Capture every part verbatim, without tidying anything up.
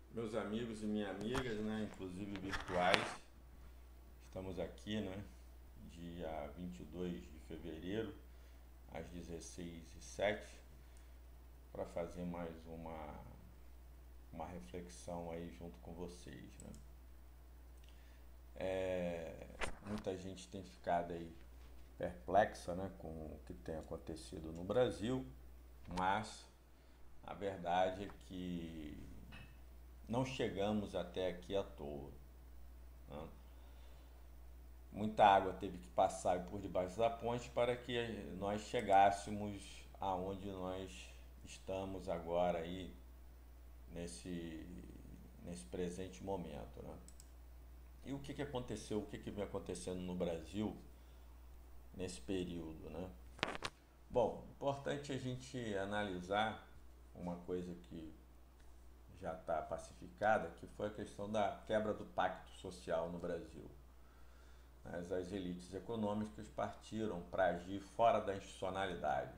Meus amigos e minhas amigas, né, inclusive virtuais, estamos aqui, né, dia vinte e dois de fevereiro, às dezesseis e sete, para fazer mais uma, uma reflexão aí junto com vocês, né. É, muita gente tem ficado aí perplexa, né, com o que tem acontecido no Brasil, mas a verdade é que não chegamos até aqui à toa, né? Muita água teve que passar por debaixo da ponte para que nós chegássemos aonde nós estamos agora aí nesse, nesse presente momento, né? E o que, que aconteceu, o que, que vem acontecendo no Brasil nesse período, né? Bom, importante a gente analisar uma coisa que já está pacificada, que foi a questão da quebra do pacto social no Brasil. As, as elites econômicas partiram para agir fora da institucionalidade.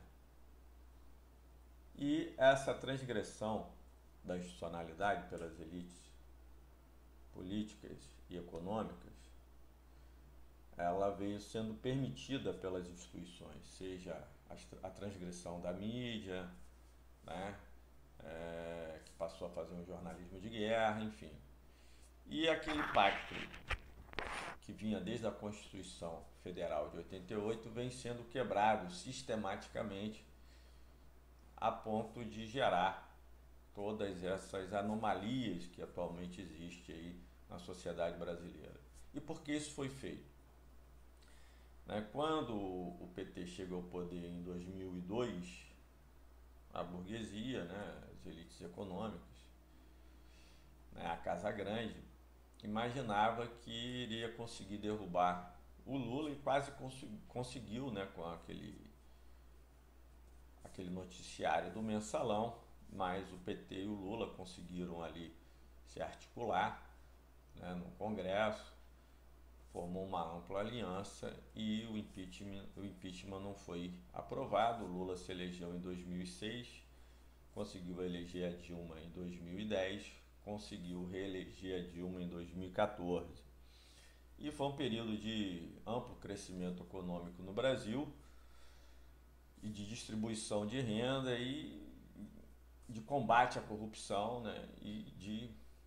E essa transgressão da institucionalidade pelas elites políticas e econômicas, ela veio sendo permitida pelas instituições, seja a transgressão da mídia, né, é, que passou a fazer um jornalismo de guerra, enfim. E aquele pacto que vinha desde a Constituição Federal de oitenta e oito vem sendo quebrado sistematicamente a ponto de gerar todas essas anomalias que atualmente existem aí na sociedade brasileira. E por que isso foi feito? Né, quando o P T chegou ao poder em dois mil e dois, a burguesia, né, as elites econômicas, né, a Casa Grande, imaginava que iria conseguir derrubar o Lula e quase cons conseguiu, né, com aquele, aquele noticiário do Mensalão, mas o P T e o Lula conseguiram ali se articular, né, no Congresso, formou uma ampla aliança e o impeachment, o impeachment não foi aprovado. O Lula se elegeu em dois mil e seis, conseguiu eleger a Dilma em dois mil e dez, conseguiu reeleger a Dilma em dois mil e quatorze. E foi um período de amplo crescimento econômico no Brasil e de distribuição de renda e de combate à corrupção, né, e de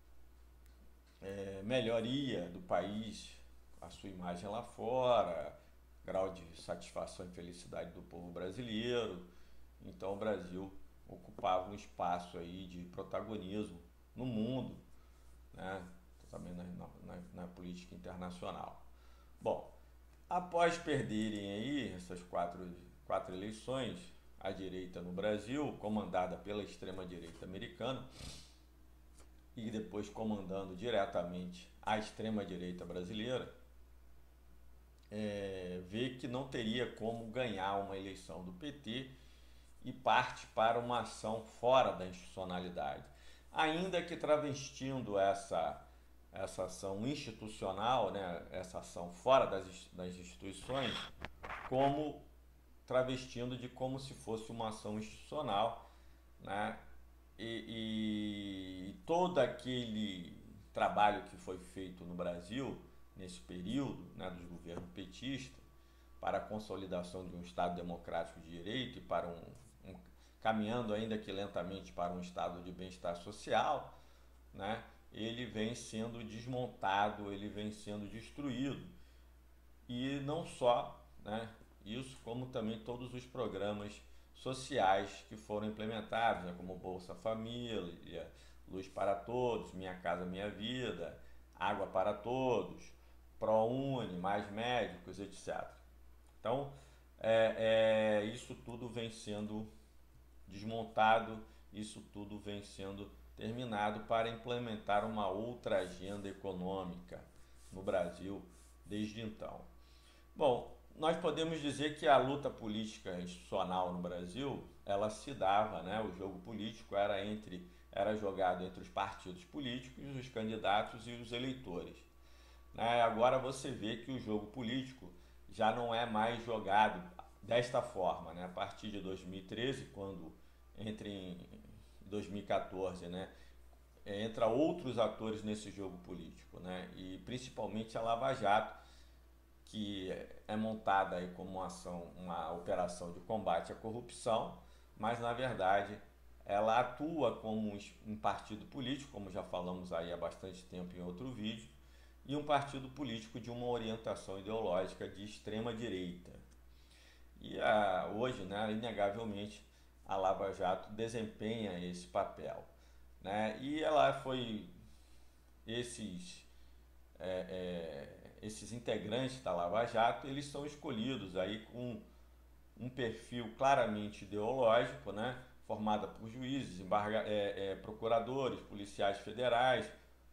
é, melhoria do país, a sua imagem lá fora, grau de satisfação e felicidade do povo brasileiro. Então o Brasil ocupava um espaço aí de protagonismo no mundo, né, também na, na, na política internacional. Bom, após perderem aí essas quatro, quatro eleições, a direita no Brasil, comandada pela extrema-direita americana, e depois comandando diretamente a extrema-direita brasileira, é, vê que não teria como ganhar uma eleição do P T e parte para uma ação fora da institucionalidade. Ainda que travestindo essa, essa ação institucional, né, essa ação fora das, das instituições, como travestindo de como se fosse uma ação institucional, né, e, e todo aquele trabalho que foi feito no Brasil nesse período, né, dos governos petistas para a consolidação de um Estado democrático de direito e para um, um caminhando ainda que lentamente para um estado de bem-estar social, né, ele vem sendo desmontado, ele vem sendo destruído. E não só, né, isso, como também todos os programas sociais que foram implementados, né, como Bolsa Família, Luz para Todos, Minha Casa Minha Vida, Água para Todos, ProUni, Mais Médicos, etcétera. Então, é, é, isso tudo vem sendo desmontado, isso tudo vem sendo terminado para implementar uma outra agenda econômica no Brasil desde então. Bom, nós podemos dizer que a luta política institucional no Brasil, ela se dava, né, o jogo político era entre era jogado entre os partidos políticos, os candidatos e os eleitores. Né? Agora você vê que o jogo político já não é mais jogado desta forma, né? A partir de dois mil e treze, quando entre em dois mil e quatorze, né, é, entra outros atores nesse jogo político, né? E principalmente a Lava Jato, que é montada aí como uma ação, uma operação de combate à corrupção, mas na verdade ela atua como um partido político, como já falamos aí há bastante tempo em outro vídeo, e um partido político de uma orientação ideológica de extrema direita. E a, hoje, né, inegavelmente, a Lava Jato desempenha esse papel, né? E ela foi esses é, é, esses integrantes da Lava Jato, eles são escolhidos aí com um perfil claramente ideológico, né? Formada por juízes, embarga, é, é, procuradores, policiais federais,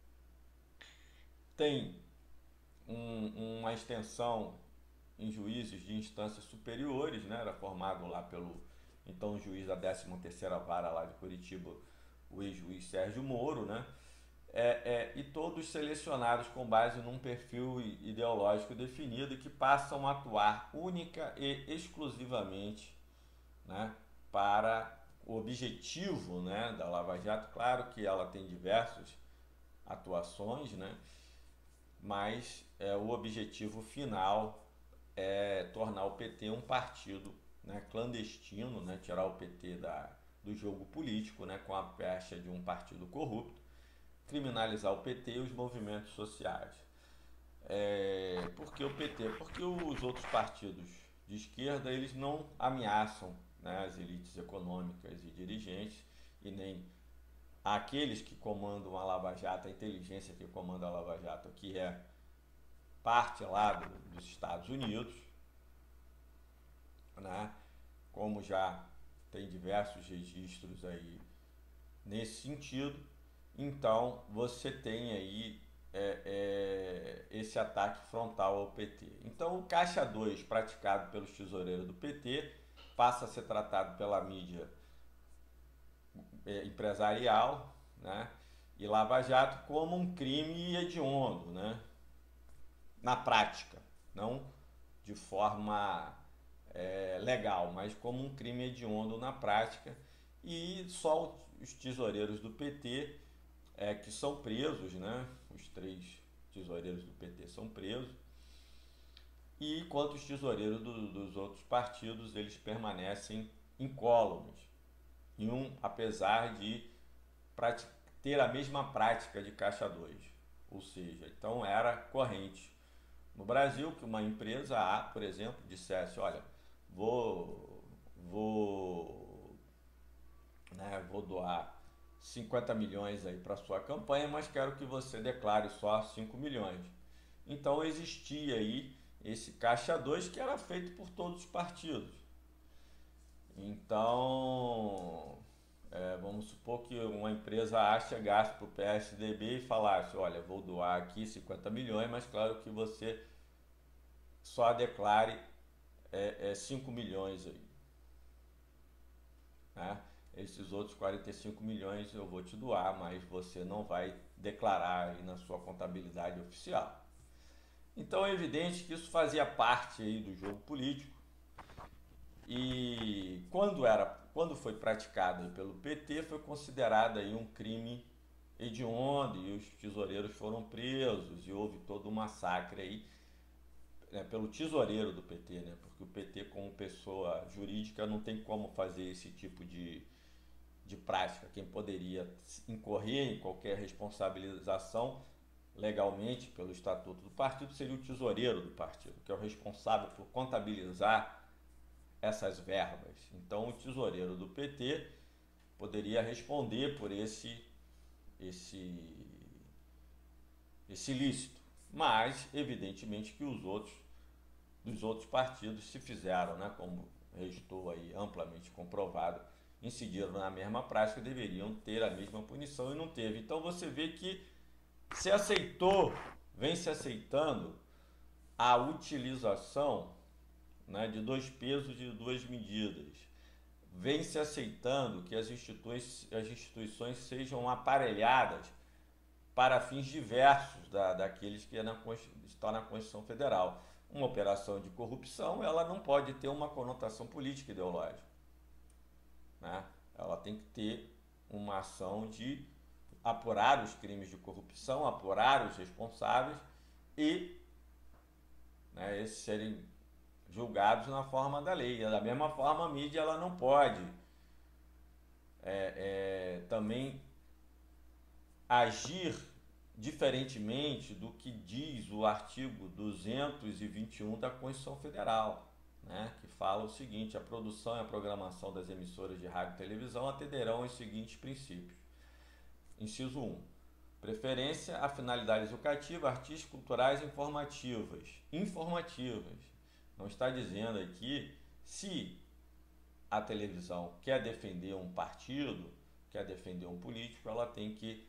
tem um, uma extensão em juízes de instâncias superiores, né? Era formado lá pelo então juiz da décima terceira Vara lá de Curitiba, o ex-juiz Sérgio Moro, né? É, é, e todos selecionados com base num perfil ideológico definido, que passam a atuar única e exclusivamente, né, para o objetivo, né, da Lava Jato. Claro que ela tem diversas atuações, né, mas é, o objetivo final é tornar o P T um partido, né, clandestino, né, tirar o P T da, do jogo político, né, com a pecha de um partido corrupto, criminalizar o P T e os movimentos sociais. É, por que o P T? Porque os outros partidos de esquerda, eles não ameaçam, né, as elites econômicas e dirigentes, e nem aqueles que comandam a Lava Jato, a inteligência que comanda a Lava Jato, que é parte lá do, dos Estados Unidos, né, como já tem diversos registros aí nesse sentido. Então você tem aí é, é, esse ataque frontal ao P T. Então o Caixa dois praticado pelos tesoureiros do P T passa a ser tratado pela mídia é, empresarial, né, e Lava Jato como um crime hediondo, né, na prática, não de forma é, legal, mas como um crime hediondo na prática. E só os tesoureiros do P T É, que são presos, né? Os três tesoureiros do P T são presos. E enquanto os tesoureiros do, dos outros partidos, eles permanecem incólumes. E um, apesar de ter a mesma prática de Caixa dois. Ou seja, então era corrente no Brasil que uma empresa A, por exemplo, dissesse, olha, vou, vou, né, vou doar cinquenta milhões aí para sua campanha, mas quero que você declare só cinco milhões. Então existia aí esse Caixa dois que era feito por todos os partidos. Então, é, vamos supor que uma empresa A chegasse para o P S D B e falasse, olha, vou doar aqui cinquenta milhões, mas claro que você só declare é, é, cinco milhões aí, né? Esses outros quarenta e cinco milhões eu vou te doar, mas você não vai declarar aí na sua contabilidade oficial. Então é evidente que isso fazia parte aí do jogo político, e quando, era, quando foi praticado aí pelo P T, foi considerado aí um crime hediondo, e os tesoureiros foram presos, e houve todo um massacre aí, né, pelo tesoureiro do P T, né, porque o P T, como pessoa jurídica, não tem como fazer esse tipo de de prática. Quem poderia incorrer em qualquer responsabilização legalmente pelo estatuto do partido seria o tesoureiro do partido, que é o responsável por contabilizar essas verbas. Então o tesoureiro do P T poderia responder por esse esse esse ilícito, mas evidentemente que os outros dos outros partidos se fizeram, né, como restou aí amplamente comprovado, incidiram na mesma prática, deveriam ter a mesma punição e não teve. Então você vê que se aceitou, vem se aceitando a utilização, né, de dois pesos e duas medidas. Vem se aceitando que as instituições, as instituições sejam aparelhadas para fins diversos da, daqueles que é na, está na Constituição Federal. Uma operação de corrupção, ela não pode ter uma conotação política e ideológica, né? Ela tem que ter uma ação de apurar os crimes de corrupção, apurar os responsáveis e, né, esses serem julgados na forma da lei. Da mesma forma, a mídia ela não pode é, é, também agir diferentemente do que diz o artigo duzentos e vinte e um da Constituição Federal, né, que fala o seguinte: a produção e a programação das emissoras de rádio e televisão atenderão aos seguintes princípios. Inciso um. Preferência a finalidades educativas, artísticas, culturais e informativas. Informativas. Não está dizendo aqui se a televisão quer defender um partido, quer defender um político, ela tem que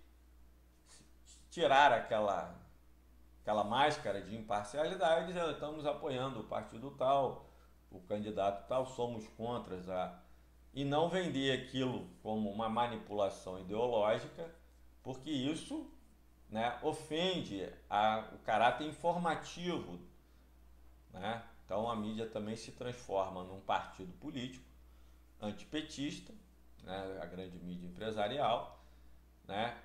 tirar aquela, aquela máscara de imparcialidade, dizendo: estamos apoiando o partido tal, o candidato tal, somos contra a... e não vender aquilo como uma manipulação ideológica, porque isso, né, ofende a, o caráter informativo, né? Então a mídia também se transforma num partido político antipetista, né, a grande mídia empresarial, né,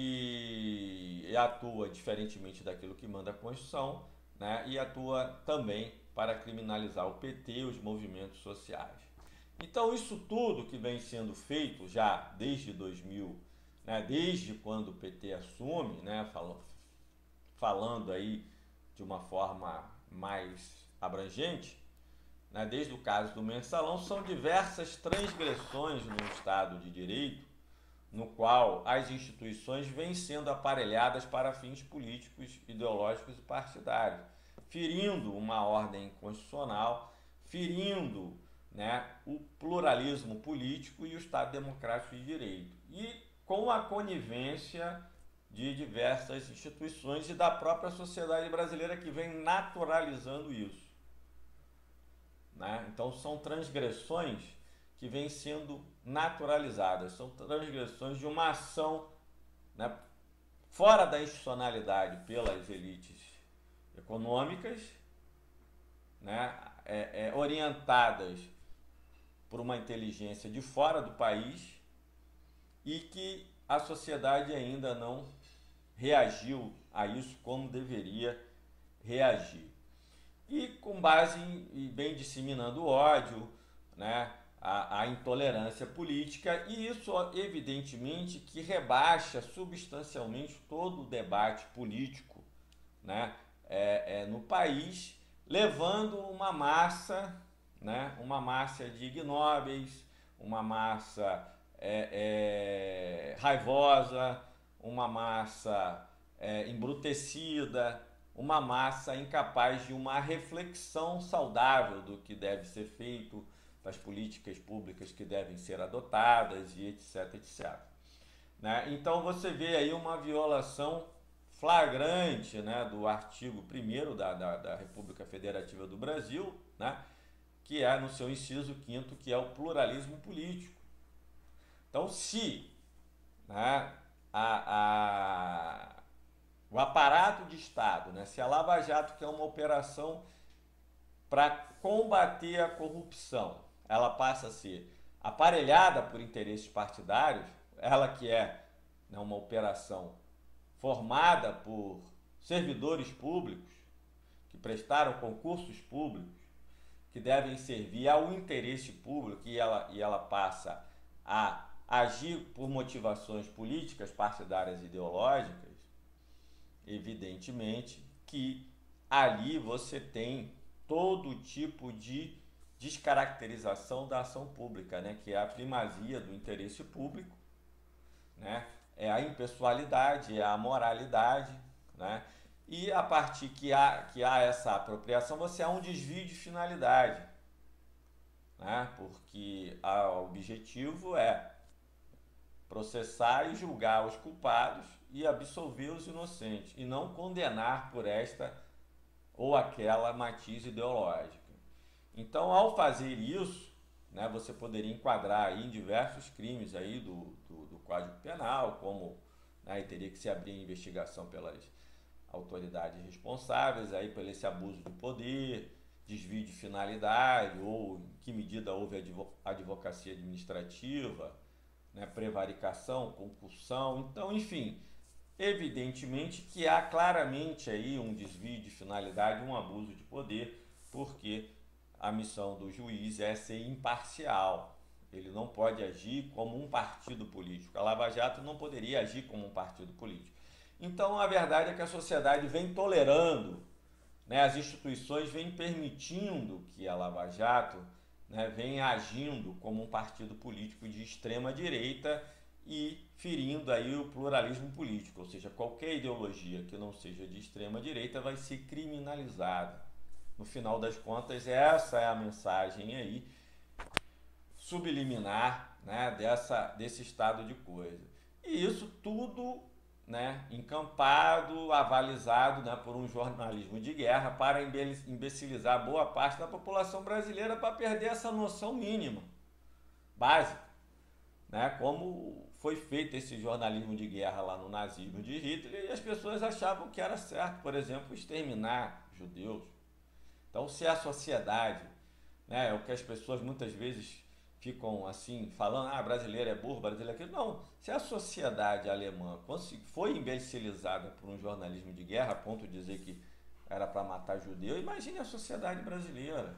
e, e atua diferentemente daquilo que manda a Constituição, né, e atua também para criminalizar o P T e os movimentos sociais. Então isso tudo que vem sendo feito já desde dois mil, né, desde quando o P T assume, né, falando, falando aí de uma forma mais abrangente, né, desde o caso do Mensalão, são diversas transgressões no Estado de Direito, no qual as instituições vêm sendo aparelhadas para fins políticos, ideológicos e partidários, ferindo uma ordem constitucional, ferindo, né, o pluralismo político e o Estado democrático de direito, e com a conivência de diversas instituições e da própria sociedade brasileira, que vem naturalizando isso, né? Então são transgressões que vêm sendo naturalizadas, são transgressões de uma ação, né, fora da institucionalidade pelas elites econômicas, né, é, é, orientadas por uma inteligência de fora do país, e que a sociedade ainda não reagiu a isso como deveria reagir. E com base em, e bem disseminando o ódio, né, a, a intolerância política, e isso evidentemente que rebaixa substancialmente todo o debate político, né, é, é, no país, levando uma massa, né, uma massa de ignóbeis, uma massa é, é, raivosa, uma massa é, embrutecida, uma massa incapaz de uma reflexão saudável do que deve ser feito, das políticas públicas que devem ser adotadas e etc, etcétera. Né? Então você vê aí uma violação flagrante, né, do artigo primeiro da, da, da República Federativa do Brasil, né, que é no seu inciso quinto, que é o pluralismo político. Então, se, né, a, a, o aparato de Estado, né, se a Lava Jato, que é uma operação para combater a corrupção, ela passa a ser aparelhada por interesses partidários, ela que é, né, uma operação formada por servidores públicos que prestaram concursos públicos, que devem servir ao interesse público, e ela, e ela passa a agir por motivações políticas, partidárias e ideológicas, evidentemente que ali você tem todo tipo de descaracterização da ação pública, né, que é a primazia do interesse público, né, é a impessoalidade, é a moralidade, né, e a partir que há, que há essa apropriação, você há um desvio de finalidade, né, porque a, o objetivo é processar e julgar os culpados e absolver os inocentes, e não condenar por esta ou aquela matiz ideológica. Então, ao fazer isso, né, você poderia enquadrar aí em diversos crimes aí do, do, do Código Penal, como, né, teria que se abrir investigação pelas autoridades responsáveis aí por esse abuso de poder, desvio de finalidade, ou em que medida houve advocacia administrativa, né, prevaricação, concussão. Então, enfim, evidentemente que há claramente aí um desvio de finalidade, um abuso de poder, porque a missão do juiz é ser imparcial. Ele não pode agir como um partido político. A Lava Jato não poderia agir como um partido político. Então, a verdade é que a sociedade vem tolerando, né, as instituições vêm permitindo que a Lava Jato, né, venha agindo como um partido político de extrema direita e ferindo aí o pluralismo político, ou seja, qualquer ideologia que não seja de extrema direita vai ser criminalizada. No final das contas, essa é a mensagem aí subliminar, né, dessa, desse estado de coisa. E isso tudo, né, encampado, avalizado, né, por um jornalismo de guerra para imbecilizar boa parte da população brasileira para perder essa noção mínima, básica, né, como foi feito esse jornalismo de guerra lá no nazismo de Hitler, e as pessoas achavam que era certo, por exemplo, exterminar judeus. Então, se a sociedade, né, é o que as pessoas muitas vezes ficam assim, falando, ah, brasileiro é burro, brasileiro é aquilo. Não, se a sociedade alemã foi imbecilizada por um jornalismo de guerra, a ponto de dizer que era para matar judeu, imagine a sociedade brasileira.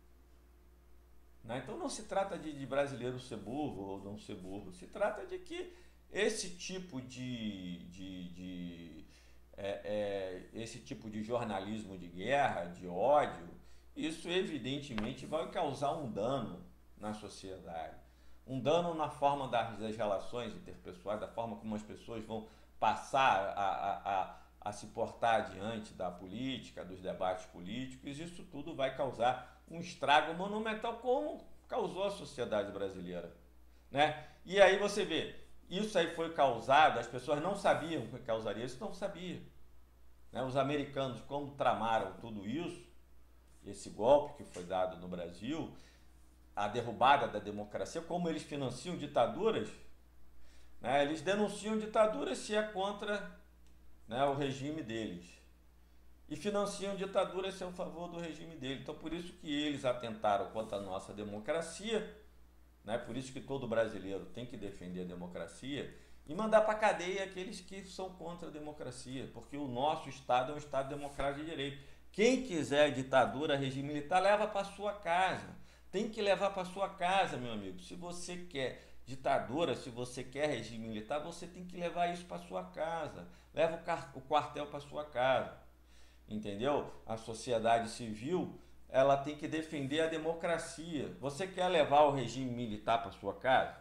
Né? Então não se trata de, de brasileiro ser burro ou não ser burro, se trata de que esse tipo de, de, de é, é, esse tipo de jornalismo de guerra, de ódio, isso evidentemente vai causar um dano na sociedade. Um dano na forma das, das relações interpessoais, da forma como as pessoas vão passar a, a, a, a se portar diante da política, dos debates políticos. Isso tudo vai causar um estrago monumental, como causou a sociedade brasileira. Né? E aí você vê, isso aí foi causado, as pessoas não sabiam que causaria isso, não sabiam. Né? Os americanos, como tramaram tudo isso, esse golpe que foi dado no Brasil, a derrubada da democracia, como eles financiam ditaduras, né? Eles denunciam ditaduras se é contra, né, o regime deles. E financiam ditaduras se é a favor do regime deles. Então, por isso que eles atentaram contra a nossa democracia, né? Por isso que todo brasileiro tem que defender a democracia e mandar para a cadeia aqueles que são contra a democracia, porque o nosso Estado é um Estado democrático de direito. Quem quiser ditadura, regime militar, leva para sua casa. Tem que levar para sua casa, meu amigo. Se você quer ditadura, se você quer regime militar, você tem que levar isso para sua casa. Leva o quartel para sua casa. Entendeu? A sociedade civil, ela tem que defender a democracia. Você quer levar o regime militar para sua casa?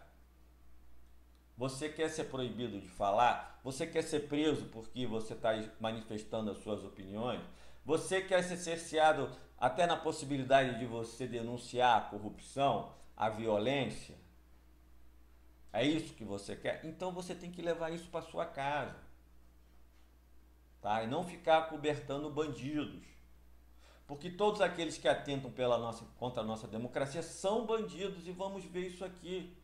Você quer ser proibido de falar? Você quer ser preso porque você está manifestando as suas opiniões? Você quer ser cerceado até na possibilidade de você denunciar a corrupção, a violência? É isso que você quer? Então você tem que levar isso para sua casa. Tá? E não ficar cobertando bandidos. Porque todos aqueles que atentam pela nossa, contra a nossa democracia são bandidos, e vamos ver isso aqui.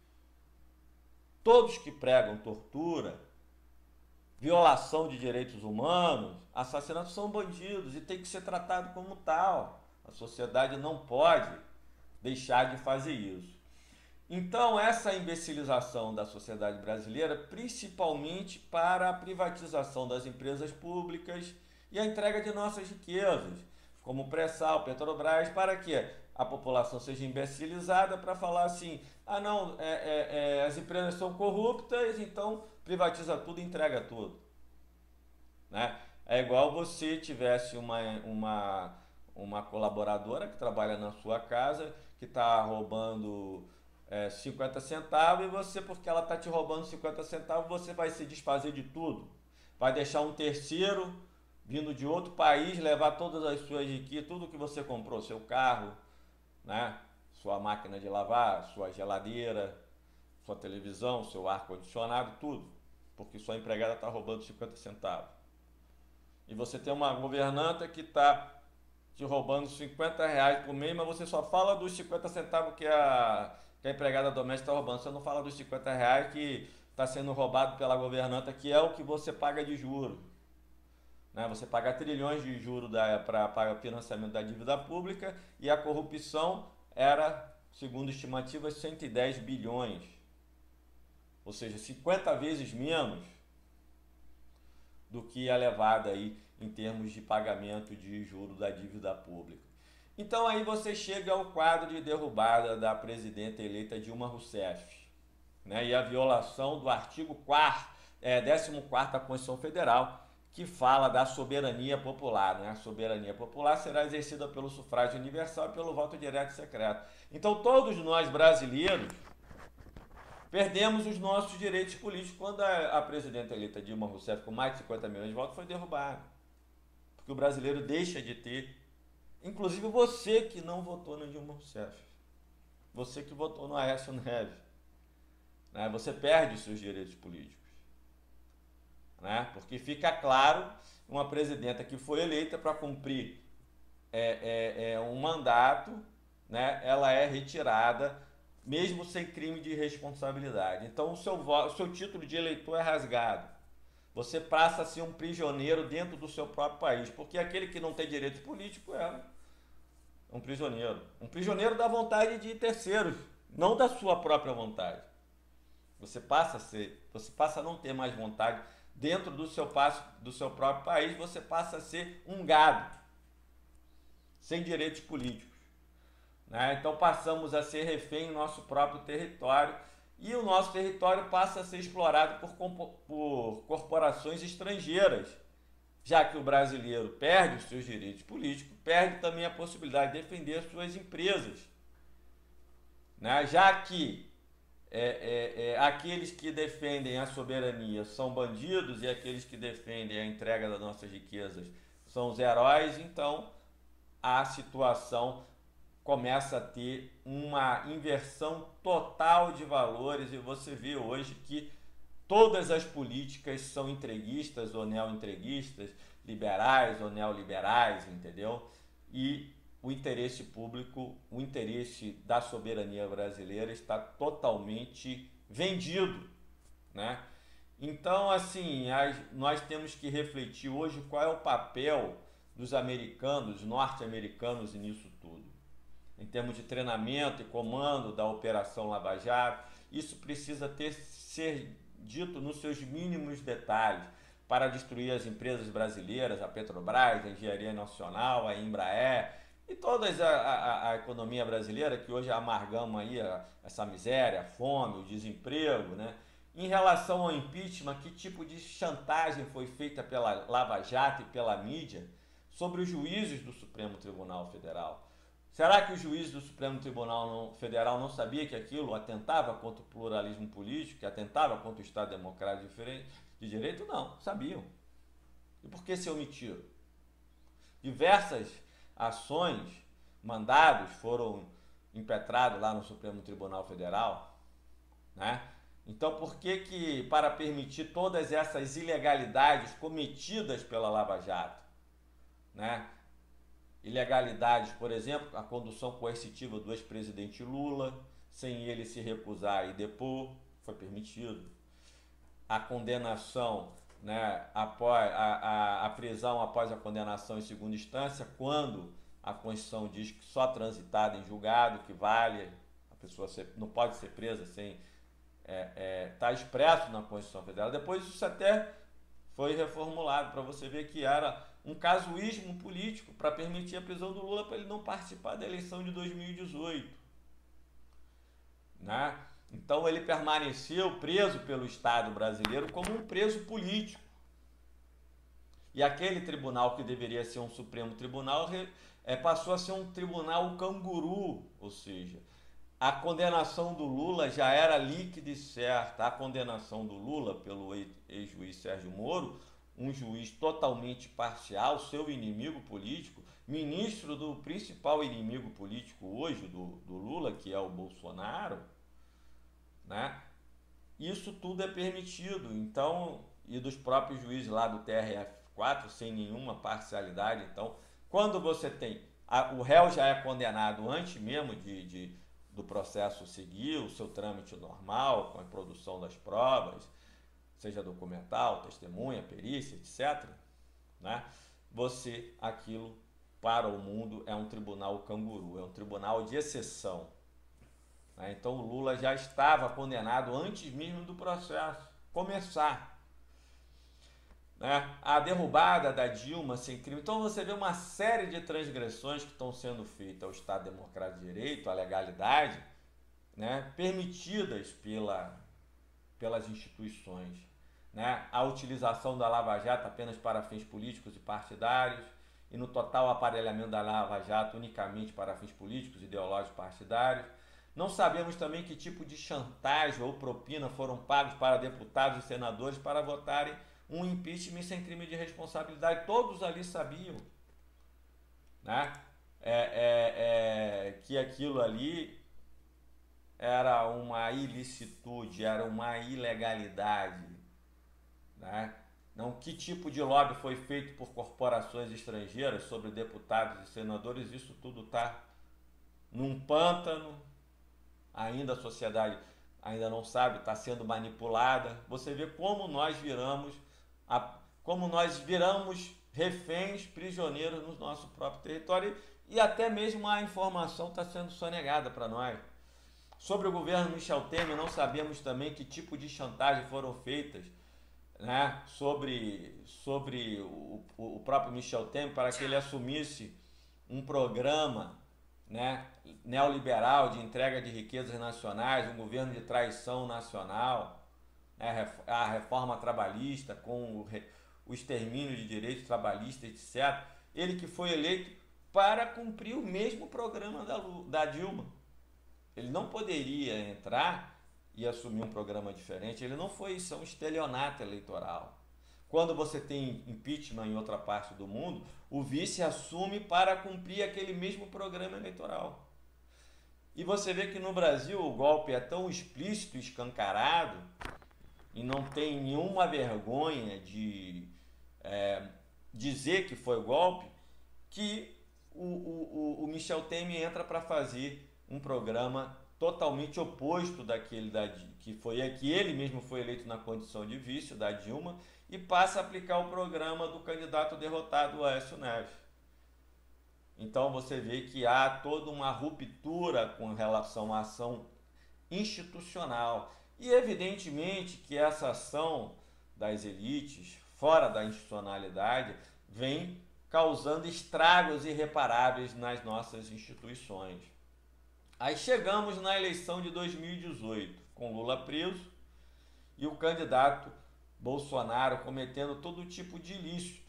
Todos que pregam tortura, violação de direitos humanos, assassinato, são bandidos e tem que ser tratado como tal. A sociedade não pode deixar de fazer isso. Então, essa imbecilização da sociedade brasileira, principalmente para a privatização das empresas públicas e a entrega de nossas riquezas, como pré-sal, Petrobras, para que a população seja imbecilizada para falar assim, ah não, é, é, é, as empresas são corruptas, então privatiza tudo e entrega tudo. Né? É igual você tivesse uma, uma, uma colaboradora que trabalha na sua casa, que está roubando é, cinquenta centavos, e você, porque ela está te roubando cinquenta centavos, você vai se desfazer de tudo. Vai deixar um terceiro vindo de outro país levar todas as suas riquezas, tudo que você comprou, seu carro, né? Sua máquina de lavar, sua geladeira, sua televisão, seu ar-condicionado, tudo. Porque sua empregada está roubando cinquenta centavos. E você tem uma governanta que está te roubando cinquenta reais por mês, mas você só fala dos cinquenta centavos que a, que a empregada doméstica está roubando. Você não fala dos cinquenta reais que está sendo roubado pela governanta, que é o que você paga de juros. Né? Você paga trilhões de juros para financiamento da dívida pública, e a corrupção era, segundo estimativas, cento e dez bilhões. ou seja, cinquenta vezes menos do que a levada aí em termos de pagamento de juros da dívida pública. Então aí você chega ao quadro de derrubada da presidenta eleita Dilma Rousseff, né, e a violação do artigo quarto, é, décimo quarto da Constituição Federal, que fala da soberania popular. Né? A soberania popular será exercida pelo sufrágio universal e pelo voto direto e secreto. Então todos nós brasileiros perdemos os nossos direitos políticos quando a, a presidenta eleita Dilma Rousseff, com mais de cinquenta milhões de votos, foi derrubada. Porque o brasileiro deixa de ter, inclusive você que não votou no Dilma Rousseff, você que votou no Aécio Neves, né? Você perde os seus direitos políticos. Né? Porque fica claro, uma presidenta que foi eleita para cumprir é, é, é, um mandato, né? Ela é retirada, mesmo sem crime de responsabilidade. Então o seu, o seu título de eleitor é rasgado. Você passa a ser um prisioneiro dentro do seu próprio país, porque aquele que não tem direito político é um prisioneiro. Um prisioneiro da vontade de terceiros, não da sua própria vontade. Você passa a ser, você passa a não ter mais vontade dentro do seu, passo, do seu próprio país, você passa a ser um gado, sem direitos políticos. Né? Então passamos a ser refém em nosso próprio território e o nosso território passa a ser explorado por, por corporações estrangeiras, já que o brasileiro perde os seus direitos políticos, perde também a possibilidade de defender as suas empresas. Né? Já que É, é, é, aqueles que defendem a soberania são bandidos e aqueles que defendem a entrega das nossas riquezas são os heróis, então a situação começa a ter uma inversão total de valores e você vê hoje que todas as políticas são entreguistas ou neo-entreguistas, liberais ou neoliberais, entendeu? E o interesse público, o interesse da soberania brasileira está totalmente vendido, né? Então, assim, nós temos que refletir hoje qual é o papel dos americanos, norte-americanos nisso tudo. Em termos de treinamento e comando da Operação Lava Jato, isso precisa ter, ser dito nos seus mínimos detalhes para destruir as empresas brasileiras, a Petrobras, a Engenharia Nacional, a Embraer, e toda a, a, a economia brasileira, que hoje amargama aí a, essa miséria, a fome, o desemprego, né? Em relação ao impeachment, que tipo de chantagem foi feita pela Lava Jato e pela mídia sobre os juízes do Supremo Tribunal Federal? Será que os juízes do Supremo Tribunal Federal não sabiam que aquilo atentava contra o pluralismo político, que atentava contra o Estado Democrático de Direito? Não, sabiam. E por que se omitiram? Diversas ações, mandados foram impetrados lá no Supremo Tribunal Federal, né? Então por que que, para permitir todas essas ilegalidades cometidas pela Lava Jato, né? Ilegalidades, por exemplo, a condução coercitiva do ex-presidente Lula, sem ele se recusar e depor, foi permitido. A condenação, né, após a, a, a prisão após a condenação em segunda instância, quando a Constituição diz que só transitada em julgado que vale, a pessoa ser, não pode ser presa sem é, é, tá expresso na Constituição Federal. Depois isso até foi reformulado para você ver que era um casuísmo político para permitir a prisão do Lula para ele não participar da eleição de dois mil e dezoito, né? Então ele permaneceu preso pelo Estado brasileiro como um preso político. E aquele tribunal que deveria ser um Supremo Tribunal é, passou a ser um tribunal canguru, ou seja, a condenação do Lula já era líquida e certa. A condenação do Lula pelo ex-juiz Sérgio Moro, um juiz totalmente parcial, seu inimigo político, ministro do principal inimigo político hoje do, do Lula, que é o Bolsonaro, né? Isso tudo é permitido, então, e dos próprios juízes lá do T R F quatro, sem nenhuma parcialidade. Então, quando você tem, a, o réu já é condenado antes mesmo de, de, do processo seguir o seu trâmite normal, com a produção das provas, seja documental, testemunha, perícia, etcétera, né? Você, aquilo, para o mundo, é um tribunal canguru, é um tribunal de exceção. Né? Então o Lula já estava condenado antes mesmo do processo começar. Né? A derrubada da Dilma sem crime. Então você vê uma série de transgressões que estão sendo feitas ao Estado Democrático de Direito, à legalidade, né? Permitidas pela, pelas instituições. Né? A utilização da Lava Jato apenas para fins políticos e partidários, e no total aparelhamento da Lava Jato unicamente para fins políticos, ideológicos, partidários. Não sabemos também que tipo de chantagem ou propina foram pagos para deputados e senadores para votarem um impeachment sem crime de responsabilidade. Todos ali sabiam, né? é, é, é, que aquilo ali era uma ilicitude, era uma ilegalidade. Né? Não, que tipo de lobby foi feito por corporações estrangeiras sobre deputados e senadores, isso tudo está num pântano, ainda a sociedade ainda não sabe, está sendo manipulada. Você vê como nós viramos, a, como nós viramos reféns, prisioneiros no nosso próprio território, e até mesmo a informação está sendo sonegada para nós. Sobre o governo Michel Temer, não sabemos também que tipo de chantagem foram feitas, né, sobre, sobre o, o próprio Michel Temer para que ele assumisse um programa, né, neoliberal de entrega de riquezas nacionais, um governo de traição nacional, né, a reforma trabalhista com o, o extermínio de direitos trabalhistas, etcétera. Ele que foi eleito para cumprir o mesmo programa da, da Dilma. Ele não poderia entrar e assumir um programa diferente. Ele não foi isso, é um estelionato eleitoral. Quando você tem impeachment em outra parte do mundo, o vice assume para cumprir aquele mesmo programa eleitoral. E você vê que no Brasil o golpe é tão explícito, escancarado, e não tem nenhuma vergonha de é, dizer que foi golpe, que o, o, o Michel Temer entra para fazer um programa totalmente oposto daquele da, que foi que ele mesmo foi eleito na condição de vice da Dilma, e passa a aplicar o programa do candidato derrotado, Aécio Neves. Então você vê que há toda uma ruptura com relação à ação institucional. E evidentemente que essa ação das elites, fora da institucionalidade, vem causando estragos irreparáveis nas nossas instituições. Aí chegamos na eleição de dois mil e dezoito, com Lula preso e o candidato Bolsonaro cometendo todo tipo de ilícito.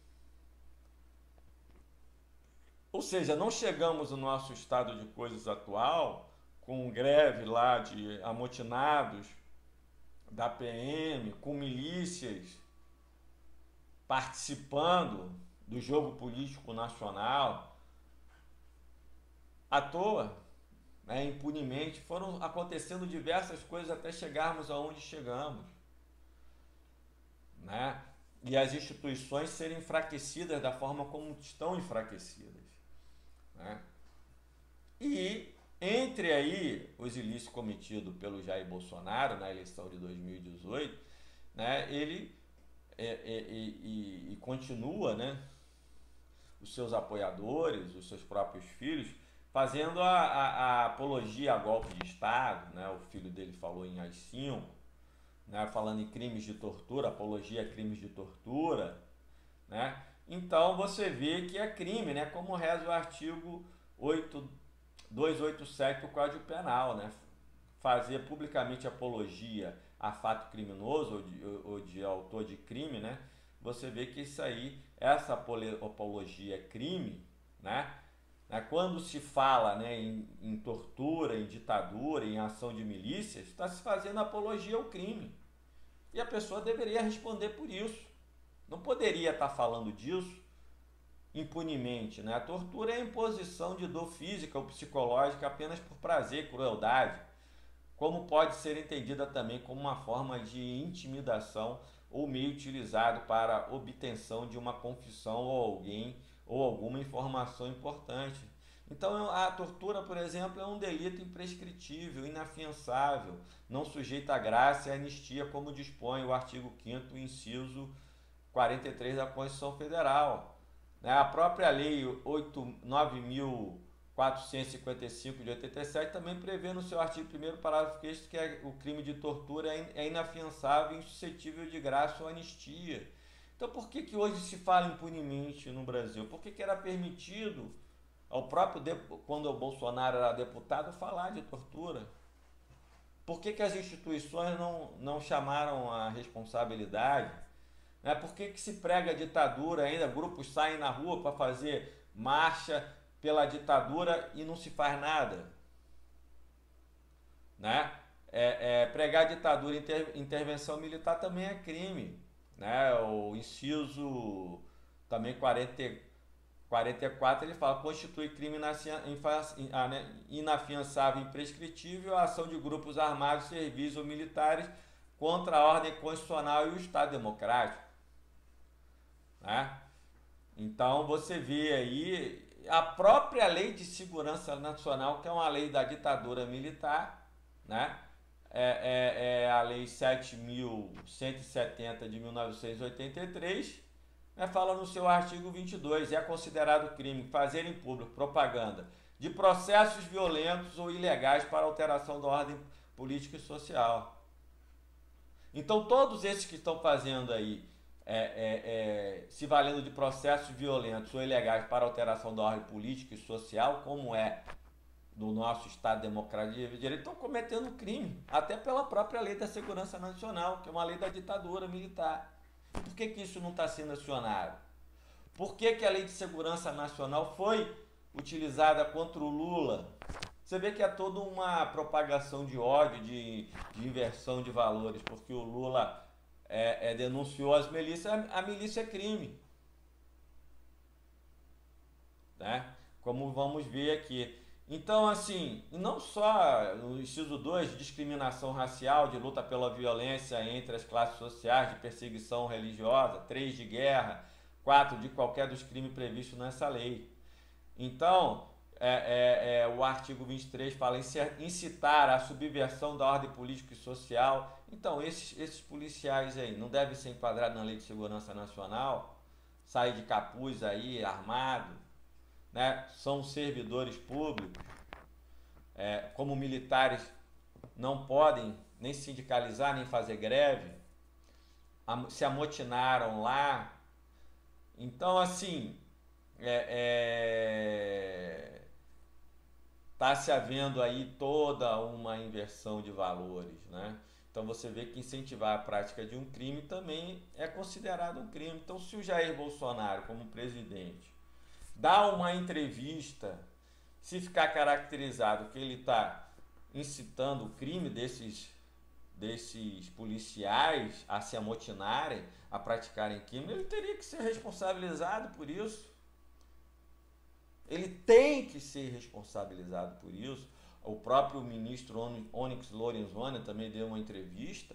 Ou seja, não chegamos no nosso estado de coisas atual, com greve lá de amotinados da P M, com milícias participando do jogo político nacional, à toa, né, impunemente. Foram acontecendo diversas coisas até chegarmos aonde chegamos. Né? E as instituições serem enfraquecidas da forma como estão enfraquecidas. Né? E entre aí os ilícitos cometidos pelo Jair Bolsonaro na eleição de dois mil e dezoito, né, ele é, é, e, e continua, né, os seus apoiadores, os seus próprios filhos, fazendo a, a, a apologia a golpe de Estado, né? O filho dele falou em A I cinco, né? Falando em crimes de tortura, apologia a crimes de tortura, né? Então você vê que é crime, né? Como reza o artigo duzentos e oitenta e sete do Código Penal, né? Fazer publicamente apologia a fato criminoso ou de, ou de autor de crime, né? Você vê que isso aí, essa apologia é crime, né? Quando se fala, né, em, em tortura, em ditadura, em ação de milícias, está se fazendo apologia ao crime. E a pessoa deveria responder por isso. Não poderia estar falando disso impunemente. Né? A tortura é a imposição de dor física ou psicológica apenas por prazer e crueldade, como pode ser entendida também como uma forma de intimidação ou meio utilizado para obtenção de uma confissão ou alguém ou alguma informação importante. Então a tortura, por exemplo, é um delito imprescritível, inafiançável, não sujeito a graça e anistia, como dispõe o artigo quinto, inciso quarenta e três da Constituição Federal. A própria lei nove mil quatrocentos e cinquenta e cinco de oitenta e sete também prevê no seu artigo primeiro, parágrafo quinto, que é, o crime de tortura é inafiançável e insuscetível de graça ou anistia. Então por que, que hoje se fala impunemente no Brasil? Por que, que era permitido ao próprio, quando o Bolsonaro era deputado, falar de tortura? Por que, que as instituições não, não chamaram a responsabilidade? Né? Por que, que se prega a ditadura ainda? Grupos saem na rua para fazer marcha pela ditadura e não se faz nada? Né? É, é, pregar a ditadura e inter, intervenção militar também é crime. Né? O inciso também quarenta, quarenta e quatro, ele fala: constitui crime inafiançável e imprescritível a ação de grupos armados, civis ou militares contra a ordem constitucional e o Estado democrático. Né? Então você vê aí a própria Lei de Segurança Nacional, que é uma lei da ditadura militar, né? é, é, é a Lei sete mil cento e setenta de mil novecentos e oitenta e três, né? Fala no seu artigo vinte e dois: é considerado crime fazer em público propaganda de processos violentos ou ilegais para alteração da ordem política e social. Então todos esses que estão fazendo aí, É, é, é, se valendo de processos violentos ou ilegais para alteração da ordem política e social, como é no nosso Estado Democrático de Direito, estão cometendo crime, até pela própria Lei da Segurança Nacional, que é uma lei da ditadura militar. Por que, que isso não está sendo acionado? Por que, que a Lei de Segurança Nacional foi utilizada contra o Lula? Você vê que é toda uma propagação de ódio, de, de inversão de valores, porque o Lula É, é, denunciou as milícias, a milícia é crime, né? Como vamos ver aqui. Então, assim, não só no inciso dois, discriminação racial, de luta pela violência entre as classes sociais, de perseguição religiosa, três de guerra, quatro de qualquer dos crimes previstos nessa lei. Então, é, é, é, o artigo vinte e três fala em incitar a subversão da ordem política e social. Então, esses, esses policiais aí não devem ser enquadrados na Lei de Segurança Nacional, sair de capuz aí, armado, né? São servidores públicos, é, como militares não podem nem sindicalizar, nem fazer greve, se amotinaram lá. Então, assim, é... é está se havendo aí toda uma inversão de valores, né? Então você vê que incentivar a prática de um crime também é considerado um crime. Então, se o Jair Bolsonaro, como presidente, dá uma entrevista, se ficar caracterizado que ele está incitando o crime desses, desses policiais a se amotinarem, a praticarem crime, ele teria que ser responsabilizado por isso. Ele tem que ser responsabilizado por isso. O próprio ministro Onyx Lorenzoni também deu uma entrevista.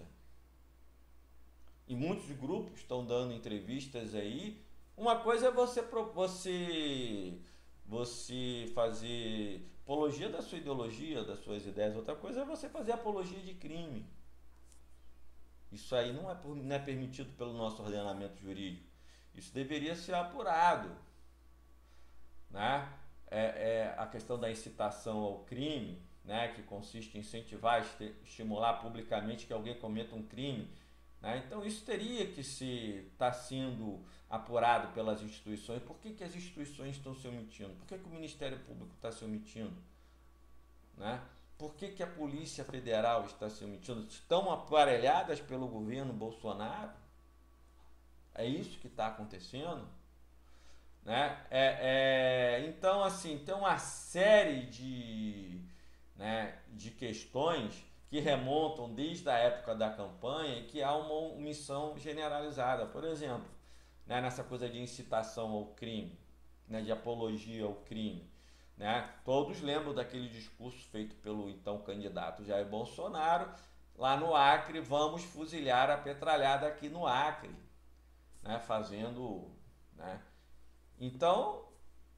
E muitos grupos estão dando entrevistas aí. Uma coisa é você, você, você fazer apologia da sua ideologia, das suas ideias. Outra coisa é você fazer apologia de crime. Isso aí não é, não é permitido pelo nosso ordenamento jurídico. Isso deveria ser apurado. Né? É, é a questão da incitação ao crime, né? Que consiste em incentivar, estimular publicamente que alguém cometa um crime, né? Então isso teria que se estar tá sendo apurado pelas instituições. Por que, que as instituições estão se omitindo? Por que, que o Ministério Público está se omitindo? Né? Por que, que a Polícia Federal está se omitindo? Estão aparelhadas pelo governo Bolsonaro? É isso que está acontecendo? Né? É, é, então, assim, tem uma série de, né, de questões que remontam desde a época da campanha e que há uma omissão generalizada. Por exemplo, né, nessa coisa de incitação ao crime, né, de apologia ao crime. Né? Todos lembram daquele discurso feito pelo então candidato Jair Bolsonaro, lá no Acre: vamos fuzilhar a petralhada aqui no Acre. Né? Fazendo... Né? Então,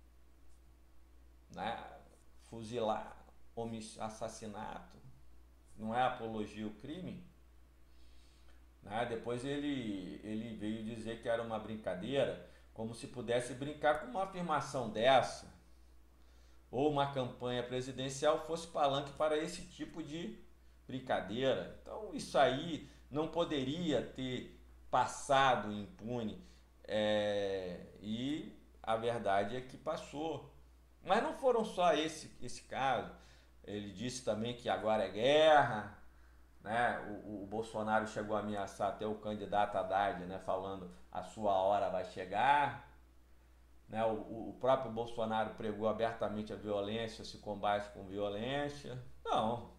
né, fuzilar, assassinato, não é apologia ao crime? Né? Depois ele, ele veio dizer que era uma brincadeira, como se pudesse brincar com uma afirmação dessa. ou uma campanha presidencial fosse palanque para esse tipo de brincadeira. Então isso aí não poderia ter passado impune, é, e a verdade é que passou. Mas não foram só esse, esse caso. Ele disse também que agora é guerra, né? O, o Bolsonaro chegou a ameaçar até o candidato Haddad, né? Falando a sua hora vai chegar. Né? O, o próprio Bolsonaro pregou abertamente a violência, se combate com violência. Não.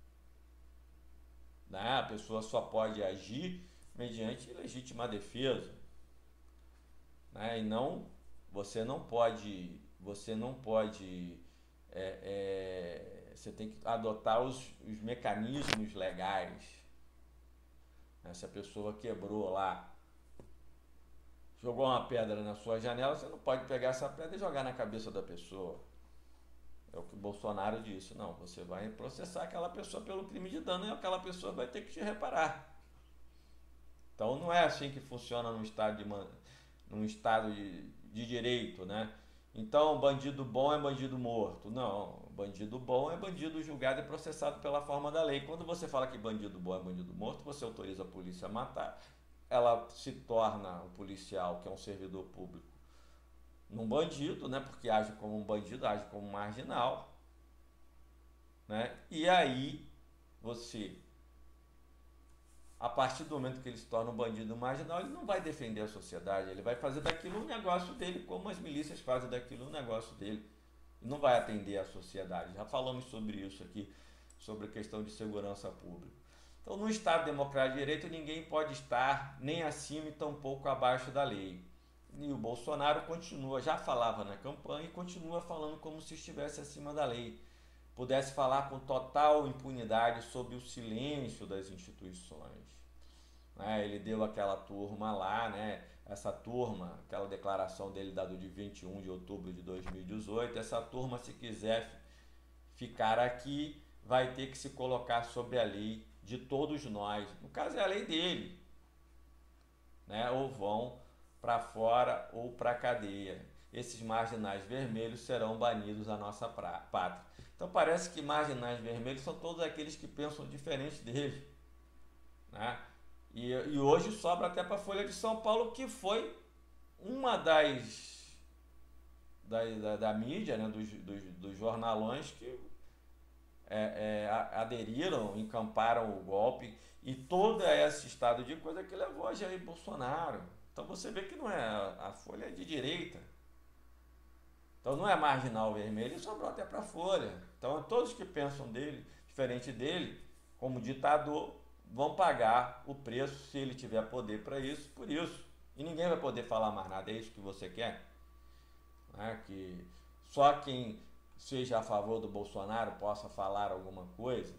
Né? A pessoa só pode agir mediante legítima defesa. Né? E não, você não pode, você não pode, é, é, você tem que adotar os, os mecanismos legais. Né? Se a pessoa quebrou lá, jogou uma pedra na sua janela, você não pode pegar essa pedra e jogar na cabeça da pessoa. É o que o Bolsonaro disse. Não, você vai processar aquela pessoa pelo crime de dano e aquela pessoa vai ter que te reparar. Então não é assim que funciona num estado de, num estado de, de direito, né? Então bandido bom é bandido morto. Não, bandido bom é bandido julgado e processado pela forma da lei. Quando você fala que bandido bom é bandido morto, você autoriza a polícia a matar, ela se torna um policial, que é um servidor público, num bandido, né? Porque age como um bandido, age como um marginal, né? E aí você, a partir do momento que ele se torna um bandido marginal, ele não vai defender a sociedade, ele vai fazer daquilo um negócio dele, como as milícias fazem daquilo um negócio dele. E não vai atender a sociedade. Já falamos sobre isso aqui, sobre a questão de segurança pública. Então, no Estado Democrático de Direito, ninguém pode estar nem acima e tampouco abaixo da lei. E o Bolsonaro continua, já falava na campanha e continua falando como se estivesse acima da lei. Pudesse falar com total impunidade sobre o silêncio das instituições. Né? Ele deu aquela turma lá, né? Essa turma, aquela declaração dele dada de vinte e um de outubro de dois mil e dezoito, essa turma, se quiser ficar aqui, vai ter que se colocar sob a lei de todos nós. No caso é a lei dele, né? Ou vão para fora ou para a cadeia. Esses marginais vermelhos serão banidos da nossa pátria. Então parece que marginais vermelhos são todos aqueles que pensam diferente dele, né? E, e hoje sobra até para a Folha de São Paulo, que foi uma das da, da, da mídia, né? dos, dos, dos jornalões que é, é, aderiram, encamparam o golpe e todo esse estado de coisa que levou a Jair Bolsonaro. Então você vê que não é, a Folha é de direita. Então não é marginal vermelho, ele sobrou até para a Folha. Então todos que pensam dele, diferente dele, como ditador, vão pagar o preço, se ele tiver poder para isso, por isso. E ninguém vai poder falar mais nada, é isso que você quer? Né? Que só quem seja a favor do Bolsonaro possa falar alguma coisa,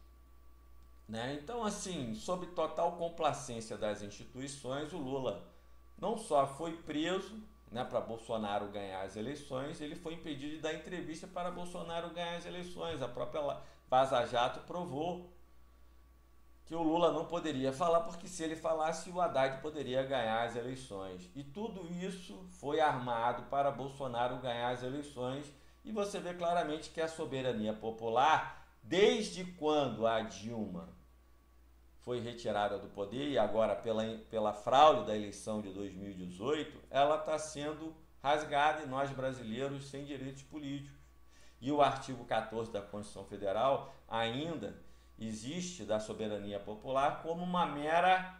né? Então, assim, sob total complacência das instituições, o Lula não só foi preso, né, para Bolsonaro ganhar as eleições, ele foi impedido de dar entrevista para Bolsonaro ganhar as eleições. A própria Vaza Jato provou que o Lula não poderia falar, porque se ele falasse, o Haddad poderia ganhar as eleições. E tudo isso foi armado para Bolsonaro ganhar as eleições. E você vê claramente que a soberania popular, desde quando a Dilma foi retirada do poder e agora pela, pela fraude da eleição de dois mil e dezoito, ela está sendo rasgada e nós brasileiros sem direitos políticos. E o artigo quatorze da Constituição Federal ainda existe da soberania popular como uma mera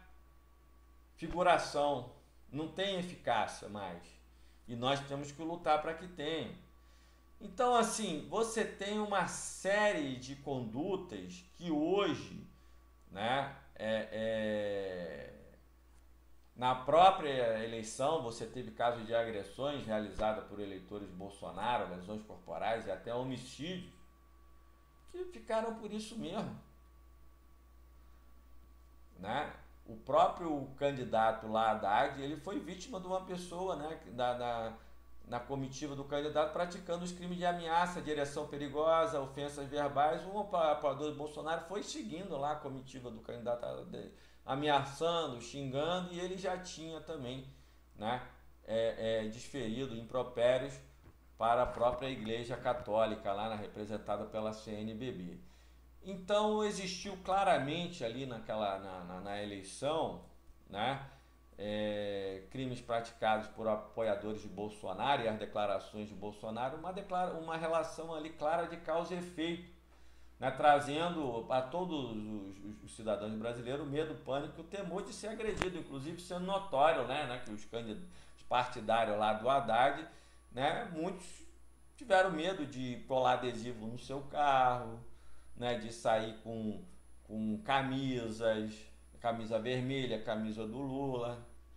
figuração, não tem eficácia mais. E nós temos que lutar para que tenha. Então, assim, você tem uma série de condutas que hoje, né, é, é, na própria eleição você teve casos de agressões realizadas por eleitores de Bolsonaro, lesões corporais e até homicídios, que ficaram por isso mesmo. Né? O próprio candidato lá, Haddad, ele foi vítima de uma pessoa, né, da, da na comitiva do candidato, praticando os crimes de ameaça, direção perigosa, ofensas verbais. Um apoiador do Bolsonaro foi seguindo lá a comitiva do candidato, ameaçando, xingando, e ele já tinha também, né, é, é, desferido impropérios para a própria Igreja Católica, lá na, representada pela C N B B. Então existiu claramente ali naquela, na, na, na eleição, né, é, crimes praticados por apoiadores de Bolsonaro e as declarações de Bolsonaro, uma, declara, uma relação ali clara de causa e efeito, né, trazendo a todos os, os, os cidadãos brasileiros o medo, o pânico, o temor de ser agredido, inclusive sendo notório, né, né, que os candidatos partidários lá do Haddad, né, muitos tiveram medo de colar adesivo no seu carro, né, de sair com, com camisas, camisa vermelha, camisa do Lula,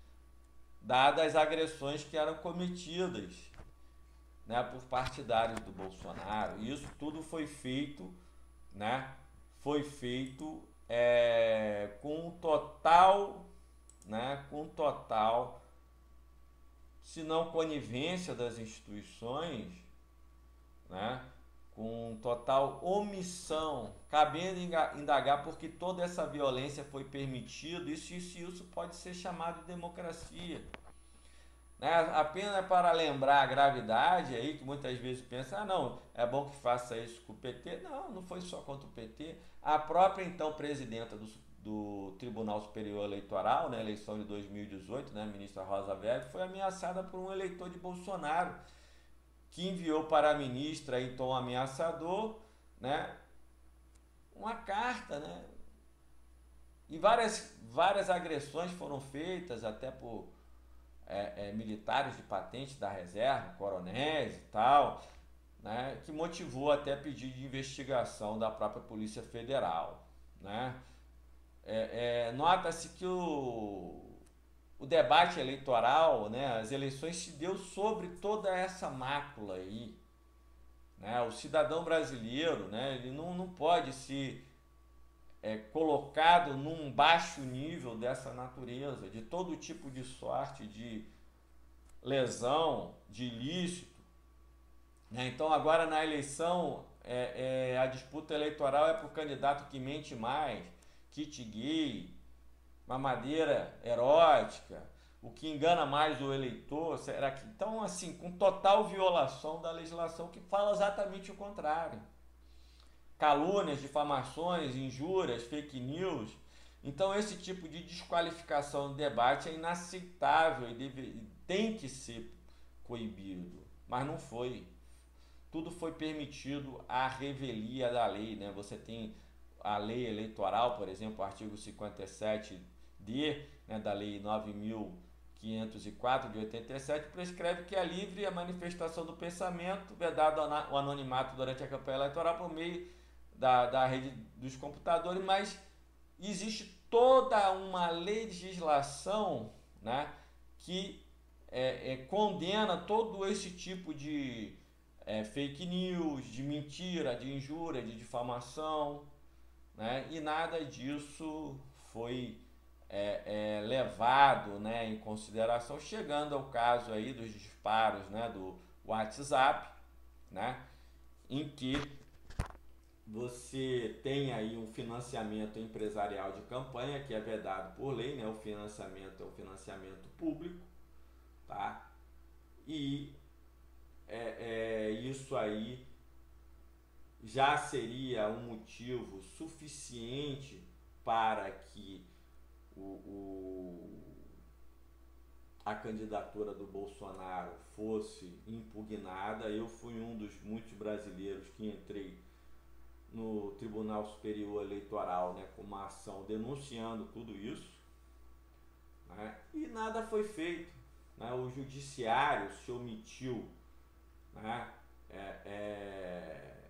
dadas as agressões que eram cometidas, né, por partidários do Bolsonaro. Isso tudo foi feito, né, foi feito é, com total, né, com total, se não conivência das instituições, né, com total omissão, cabendo indagar porque toda essa violência foi permitida, e se isso, isso pode ser chamado de democracia. Né? Apenas para lembrar a gravidade aí, que muitas vezes pensa, ah não, é bom que faça isso com o P T. Não, não foi só contra o P T. A própria então presidenta do, do Tribunal Superior Eleitoral, na eleição de dois mil e dezoito, né, a ministra Rosa Weber, foi ameaçada por um eleitor de Bolsonaro, que enviou para a ministra em tom ameaçador, né, uma carta, né, e várias, várias agressões foram feitas até por é, é, militares de patente da reserva, coronéis e tal, né, que motivou até pedido de investigação da própria Polícia Federal, né. É, é, nota-se que o O debate eleitoral, né, as eleições se deu sobre toda essa mácula aí, né? O cidadão brasileiro, né, ele não, não pode ser é, colocado num baixo nível dessa natureza, de todo tipo de sorte, de lesão, de ilícito, né? Então agora na eleição é, é, a disputa eleitoral é para o candidato que mente mais, kit gay, mamadeira erótica, o que engana mais o eleitor, será que... Então, assim, com total violação da legislação que fala exatamente o contrário. Calúnias, difamações, injúrias, fake news. Então, esse tipo de desqualificação do debate é inaceitável e deve, tem que ser coibido, mas não foi. Tudo foi permitido à revelia da lei, né? Você tem a lei eleitoral, por exemplo, o artigo cinquenta e sete D, né, da lei nove mil quinhentos e quatro de oitenta e sete, prescreve que é livre a manifestação do pensamento, vedado o anonimato durante a campanha eleitoral por meio da, da rede dos computadores, mas existe toda uma legislação, né, que é, é, condena todo esse tipo de é, fake news, de mentira, de injúria, de difamação, né, e nada disso foi É, é, levado, né, em consideração, chegando ao caso aí dos disparos, né, do WhatsApp, né, em que você tem aí um financiamento empresarial de campanha que é vedado por lei, né, o financiamento é um financiamento público, tá? E é, é, isso aí já seria um motivo suficiente para que O, o, a candidatura do Bolsonaro fosse impugnada. Eu fui um dos muitos brasileiros que entrei no Tribunal Superior Eleitoral, né, com uma ação denunciando tudo isso, né, e nada foi feito, né, o judiciário se omitiu, né, é, é,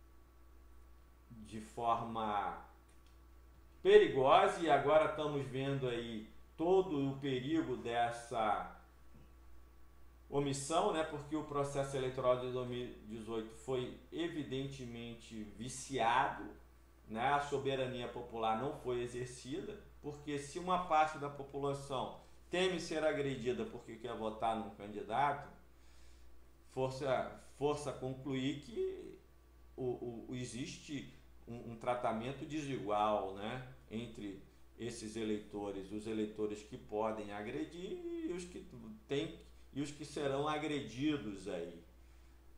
de forma perigosa, e agora estamos vendo aí todo o perigo dessa omissão, né? Porque o processo eleitoral de dois mil e dezoito foi evidentemente viciado, né? A soberania popular não foi exercida, porque se uma parte da população teme ser agredida porque quer votar num candidato, força, força concluir que o, o, existe um, um tratamento desigual, né, entre esses eleitores, os eleitores que podem agredir e os que tem e os que serão agredidos aí,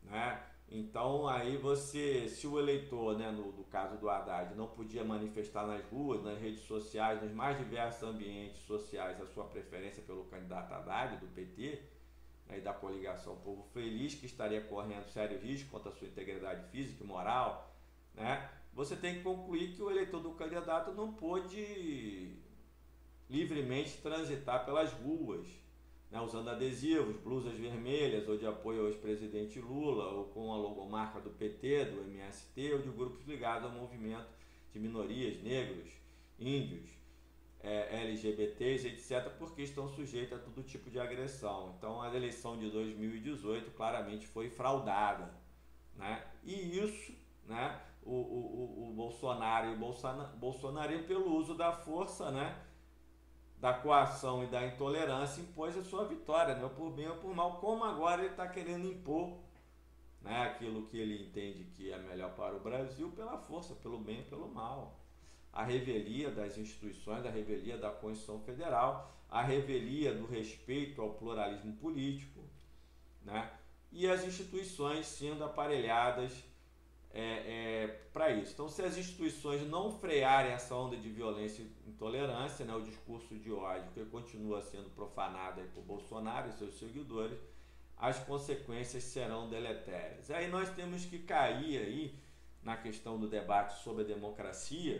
né? Então aí você, se o eleitor, né, no, no caso do Haddad, não podia manifestar nas ruas, nas redes sociais, nos mais diversos ambientes sociais a sua preferência pelo candidato Haddad do P T, né, e da coligação Povo Feliz, que estaria correndo sério risco contra a sua integridade física e moral, né? Você tem que concluir que o eleitor do candidato não pôde livremente transitar pelas ruas, né, usando adesivos, blusas vermelhas ou de apoio ao ex-presidente Lula, ou com a logomarca do P T, do M S T ou de grupos ligados ao movimento de minorias, negros, índios, é, L G B T s, etcétera, porque estão sujeitos a todo tipo de agressão. Então a eleição de dois mil e dezoito claramente foi fraudada, né? E isso, né, o, o, o, o Bolsonaro e o Bolsonaro, pelo uso da força, né, da coação e da intolerância, impôs a sua vitória, né, por bem ou por mal, como agora ele está querendo impor, né, aquilo que ele entende que é melhor para o Brasil pela força, pelo bem e pelo mal. A revelia das instituições, a revelia da Constituição Federal, a revelia do respeito ao pluralismo político, né, e as instituições sendo aparelhadas É, é, para isso. Então, se as instituições não frearem essa onda de violência e intolerância, né, o discurso de ódio que continua sendo profanado aí por Bolsonaro e seus seguidores, as consequências serão deletérias. Aí nós temos que cair aí na questão do debate sobre a democracia,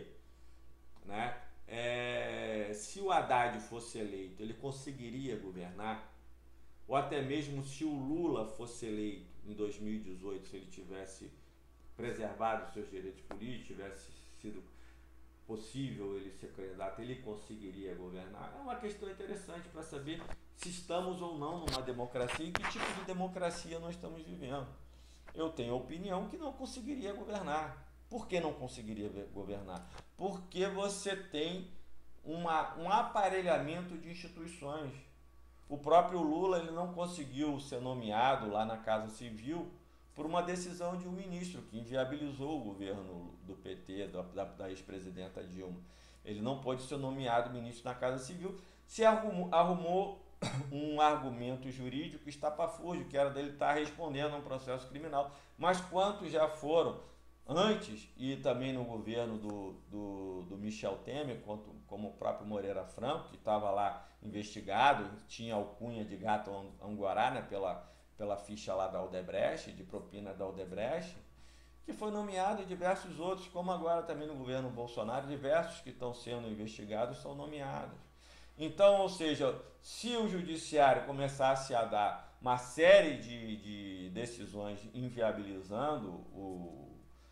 né? É, se o Haddad fosse eleito, ele conseguiria governar? Ou até mesmo se o Lula fosse eleito em dois mil e dezoito, se ele tivesse preservado os seus direitos políticos, tivesse sido possível ele ser candidato, ele conseguiria governar? É uma questão interessante para saber se estamos ou não numa democracia e que tipo de democracia nós estamos vivendo. Eu tenho a opinião que não conseguiria governar. Por que não conseguiria governar? Porque você tem uma, um aparelhamento de instituições. O próprio Lula ele não conseguiu ser nomeado lá na Casa Civil por uma decisão de um ministro que inviabilizou o governo do P T, da, da ex-presidenta Dilma. Ele não pôde ser nomeado ministro na Casa Civil, se arrumou, arrumou um argumento jurídico estapafúrdio, que era dele estar respondendo a um processo criminal. Mas quantos já foram antes, e também no governo do, do, do Michel Temer, quanto, como o próprio Moreira Franco, que estava lá investigado, tinha alcunha de gato anguará, né, pela... pela ficha lá da Odebrecht, de propina da Odebrecht, que foi nomeado, e diversos outros, como agora também no governo Bolsonaro, diversos que estão sendo investigados são nomeados. Então, ou seja, se o judiciário começasse a dar uma série de, de decisões inviabilizando o,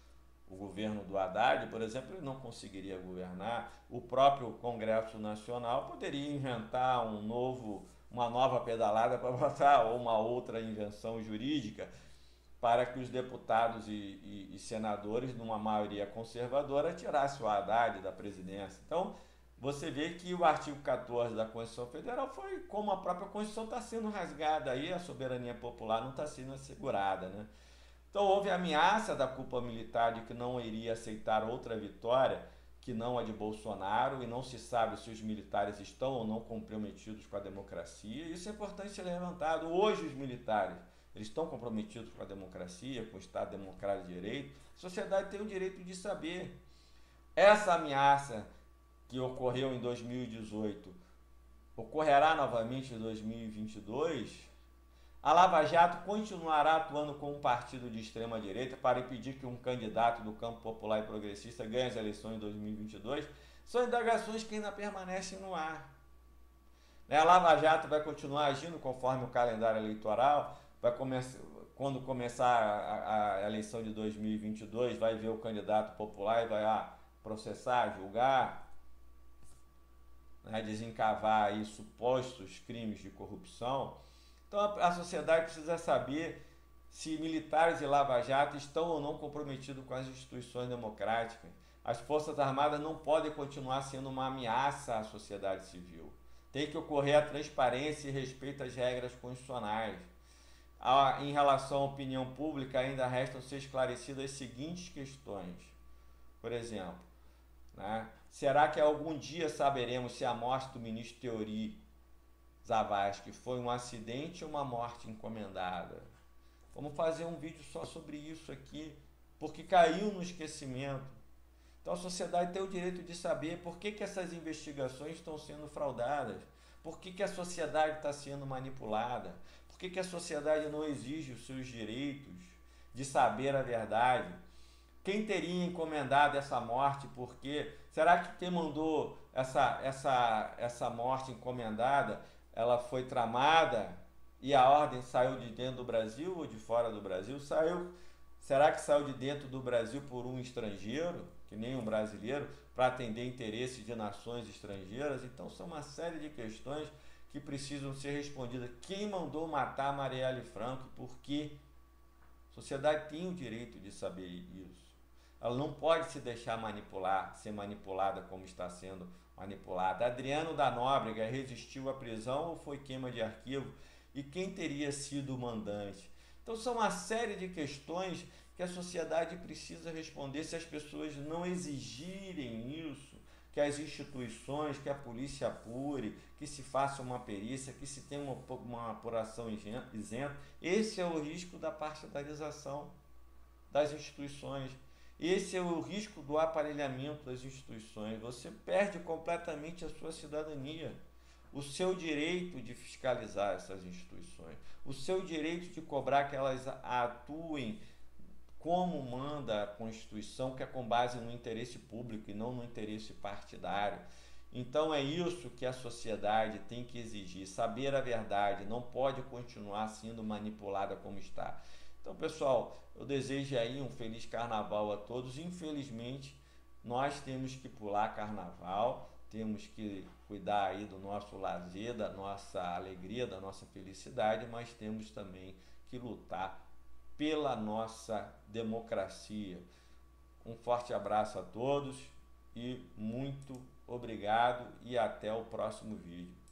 o governo do Haddad, por exemplo, ele não conseguiria governar. O próprio Congresso Nacional poderia inventar um novo... uma nova pedalada para botar, ou uma outra invenção jurídica para que os deputados e, e, e senadores, numa maioria conservadora, tirassem o Haddad da presidência. Então, você vê que o artigo quatorze da Constituição Federal foi como a própria Constituição está sendo rasgada, aí a soberania popular não está sendo assegurada, né? Então, houve ameaça da cúpula militar de que não iria aceitar outra vitória que não a de Bolsonaro, e não se sabe se os militares estão ou não comprometidos com a democracia. Isso é importante ser levantado. Hoje os militares, eles estão comprometidos com a democracia, com o Estado Democrático de Direito. A sociedade tem o direito de saber. Essa ameaça que ocorreu em dois mil e dezoito ocorrerá novamente em dois mil e vinte e dois? A Lava Jato continuará atuando como um partido de extrema-direita para impedir que um candidato do campo popular e progressista ganhe as eleições de dois mil e vinte e dois? São indagações que ainda permanecem no ar. A Lava Jato vai continuar agindo conforme o calendário eleitoral? Vai começar, quando começar a, a eleição de dois mil e vinte e dois, vai ver o candidato popular e vai ah, processar, julgar, né, desencavar aí supostos crimes de corrupção? Então a sociedade precisa saber se militares e Lava Jato estão ou não comprometidos com as instituições democráticas. As Forças Armadas não podem continuar sendo uma ameaça à sociedade civil. Tem que ocorrer a transparência e respeito às regras constitucionais. Em relação à opinião pública, ainda restam ser esclarecidas as seguintes questões. Por exemplo, né, será que algum dia saberemos se a morte do ministro Teori Zavascki foi um acidente ou uma morte encomendada? Vamos fazer um vídeo só sobre isso aqui, porque caiu no esquecimento. Então a sociedade tem o direito de saber por que, que essas investigações estão sendo fraudadas, por que, que a sociedade está sendo manipulada, por que, que a sociedade não exige os seus direitos de saber a verdade. Quem teria encomendado essa morte? Porque será que quem mandou essa, essa, essa morte encomendada, ela foi tramada e a ordem saiu de dentro do Brasil ou de fora do Brasil? Saiu. Será que saiu de dentro do Brasil por um estrangeiro, que nem um brasileiro, para atender interesses de nações estrangeiras? Então são uma série de questões que precisam ser respondidas. Quem mandou matar Marielle Franco e por quê? A sociedade tem o direito de saber isso. Ela não pode se deixar manipular, ser manipulada como está sendo manipulada. Adriano da Nóbrega resistiu à prisão ou foi queima de arquivo? E quem teria sido o mandante? Então são uma série de questões que a sociedade precisa responder. Se as pessoas não exigirem isso, que as instituições, que a polícia apure, que se faça uma perícia, que se tenha uma, uma apuração isenta, esse é o risco da partidarização das instituições. Esse é o risco do aparelhamento das instituições. Você perde completamente a sua cidadania, o seu direito de fiscalizar essas instituições, o seu direito de cobrar que elas atuem como manda a Constituição, que é com base no interesse público e não no interesse partidário. Então é isso que a sociedade tem que exigir, saber a verdade, não pode continuar sendo manipulada como está. Então, pessoal, eu desejo aí um feliz carnaval a todos. Infelizmente, nós temos que pular carnaval, temos que cuidar aí do nosso lazer, da nossa alegria, da nossa felicidade, mas temos também que lutar pela nossa democracia. Um forte abraço a todos e muito obrigado e até o próximo vídeo.